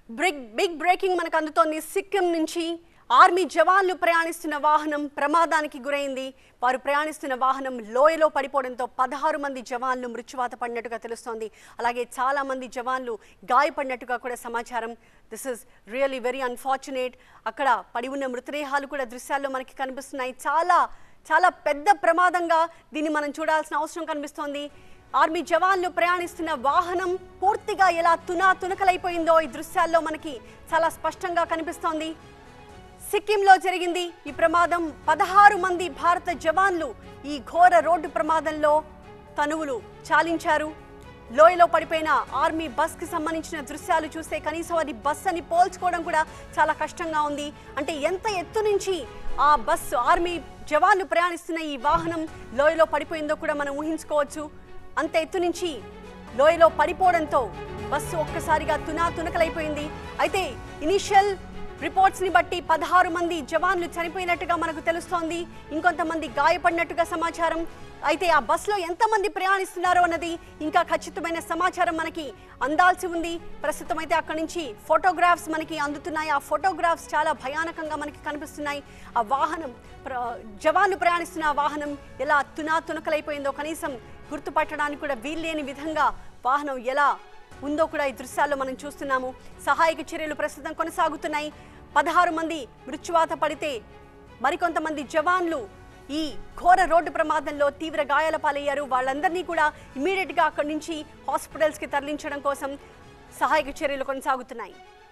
Big breaking మనకు అందుతోంది. సిక్కిం నుంచి ఆర్మీ జవాన్లు ప్రయాణిస్తున్న వాహనం ప్రమాదానికి గురైంది. వారు ప్రయాణిస్తున్న వాహనం లోయలో పడిపోవడంతో 16 మంది జవాన్లు మృత్యువాత పడినట్టుగా తెలుస్తోంది. అలాగే చాలా మంది జవాన్లు గాయపడినట్టుగా కూడా సమాచారం. This is really very unfortunate. అక్కడ పడి ఉన్న మృతదేహాలు కూడా దృశ్యాల్లో మనకి కనిపిస్తున్నాయి. చాలా పెద్ద ప్రమాదంగా దీన్ని మనం చూడాల్సిన అవసరం కనిపిస్తోంది. ఆర్మీ జవాన్లు ప్రయాణిస్తున్న వాహనం పూర్తిగా ఎలా తునకలైపోయిందో ఈ దృశ్యాల్లో మనకి చాలా స్పష్టంగా కనిపిస్తోంది. సిక్కింలో జరిగింది ఈ ప్రమాదం. 16 మంది భారత జవాన్లు ఈ ఘోర రోడ్డు ప్రమాదంలో తనువులు చాలించారు. లోయలో పడిపోయిన ఆర్మీ బస్కి సంబంధించిన దృశ్యాలు చూస్తే కనీసం అది బస్ అని పోల్చుకోవడం కూడా చాలా కష్టంగా ఉంది. అంటే ఎంత ఎత్తు నుంచి ఆ బస్సు ఆర్మీ జవాన్లు ప్రయాణిస్తున్న ఈ వాహనం లోయలో పడిపోయిందో కూడా మనం ఊహించుకోవచ్చు. అంత ఎత్తు నుంచి లోయలో పడిపోవడంతో బస్సు ఒక్కసారిగా తునకలైపోయింది. అయితే ఇనిషియల్ రిపోర్ట్స్ని బట్టి 16 మంది జవాన్లు చనిపోయినట్టుగా మనకు తెలుస్తోంది. ఇంకొంతమంది గాయపడినట్టుగా సమాచారం. అయితే ఆ బస్సులో ఎంతమంది ప్రయాణిస్తున్నారో అన్నది ఇంకా ఖచ్చితమైన సమాచారం మనకి అందాల్సి ఉంది. ప్రస్తుతం అయితే అక్కడి నుంచి ఫోటోగ్రాఫ్స్ మనకి అందుతున్నాయి. ఆ ఫోటోగ్రాఫ్స్ చాలా భయానకంగా మనకి కనిపిస్తున్నాయి. ఆ వాహనం జవాన్లు ప్రయాణిస్తున్న ఆ వాహనం ఎలా తునకలైపోయిందో కనీసం గుర్తుపట్టడానికి కూడా వీల్లేని విధంగా వాహనం ఎలా ఉందో కూడా ఈ దృశ్యాల్లో మనం చూస్తున్నాము. సహాయక చర్యలు ప్రస్తుతం కొనసాగుతున్నాయి. 16 మంది మృత్యువాత పడితే మరికొంతమంది జవాన్లు ఈ ఘోర రోడ్డు ప్రమాదంలో తీవ్ర గాయాల పాలయ్యారు. వాళ్ళందరినీ కూడా ఇమీడియట్గా అక్కడి నుంచి హాస్పిటల్స్కి తరలించడం కోసం సహాయక చర్యలు కొనసాగుతున్నాయి.